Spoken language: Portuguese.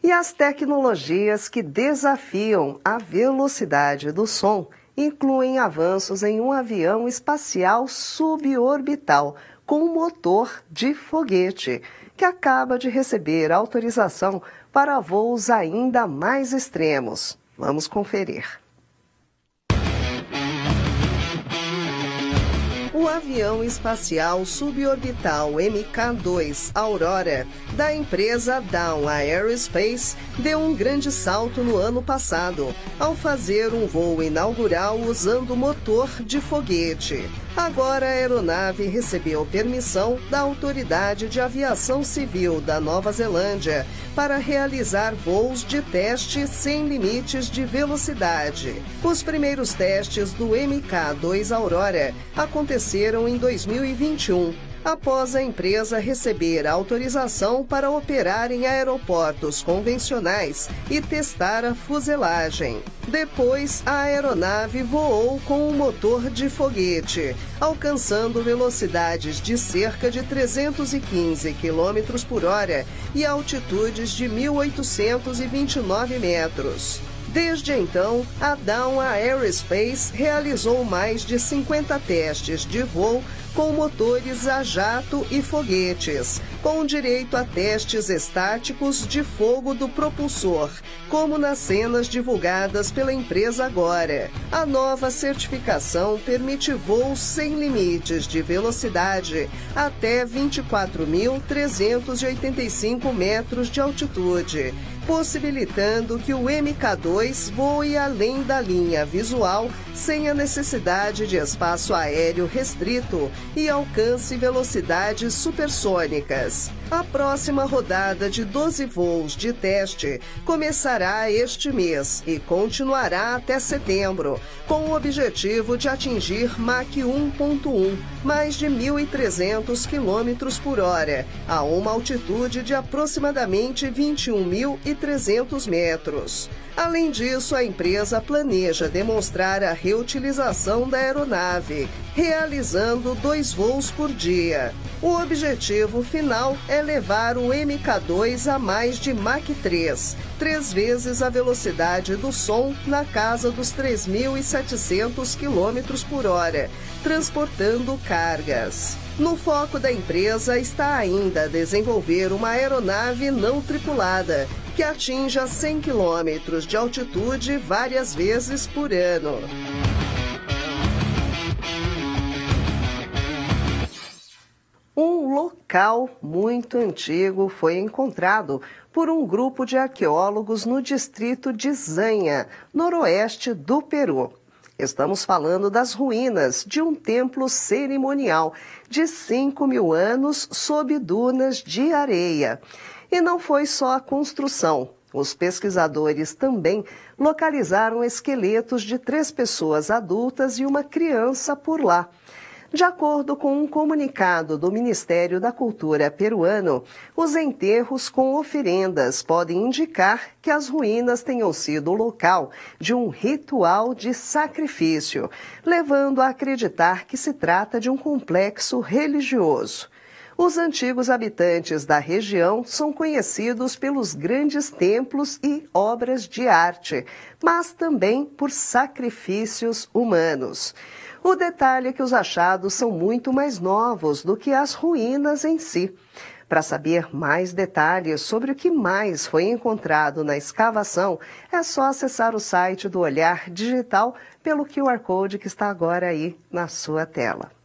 E as tecnologias que desafiam a velocidade do som incluem avanços em um avião espacial suborbital com motor de foguete, que acaba de receber autorização para voos ainda mais extremos. Vamos conferir. O avião espacial suborbital MK2 Aurora, da empresa Dawn Aerospace, deu um grande salto no ano passado, ao fazer um voo inaugural usando motor de foguete. Agora a aeronave recebeu permissão da Autoridade de Aviação Civil da Nova Zelândia para realizar voos de teste sem limites de velocidade. Os primeiros testes do MK2 Aurora aconteceram em 2021, após a empresa receber autorização para operar em aeroportos convencionais e testar a fuselagem. Depois, a aeronave voou com um motor de foguete, alcançando velocidades de cerca de 315 km por hora e altitudes de 1.829 metros. Desde então, a Dawn Aerospace realizou mais de 50 testes de voo com motores a jato e foguetes, com direito a testes estáticos de fogo do propulsor, como nas cenas divulgadas pela empresa agora. A nova certificação permite voos sem limites de velocidade até 24.385 metros de altitude, possibilitando que o MK2 voe além da linha visual sem a necessidade de espaço aéreo restrito e alcance velocidades supersônicas. A próxima rodada de 12 voos de teste começará este mês e continuará até setembro, com o objetivo de atingir Mach 1.1, mais de 1.300 km por hora, a uma altitude de aproximadamente 21.300 metros. Além disso, a empresa planeja demonstrar a reutilização da aeronave, realizando 2 voos por dia. O objetivo final é levar o MK2 a mais de Mach 3, 3 vezes a velocidade do som, na casa dos 3.700 km por hora, transportando cargas. No foco da empresa está ainda desenvolver uma aeronave não tripulada, que atinja 100 km de altitude várias vezes por ano. Um local muito antigo foi encontrado por um grupo de arqueólogos no distrito de Zanha, noroeste do Peru. Estamos falando das ruínas de um templo cerimonial de 5.000 anos sob dunas de areia. E não foi só a construção. Os pesquisadores também localizaram esqueletos de 3 pessoas adultas e uma criança por lá. De acordo com um comunicado do Ministério da Cultura peruano, os enterros com oferendas podem indicar que as ruínas tenham sido o local de um ritual de sacrifício, levando a acreditar que se trata de um complexo religioso. Os antigos habitantes da região são conhecidos pelos grandes templos e obras de arte, mas também por sacrifícios humanos. O detalhe é que os achados são muito mais novos do que as ruínas em si. Para saber mais detalhes sobre o que mais foi encontrado na escavação, é só acessar o site do Olhar Digital pelo QR Code que está agora aí na sua tela.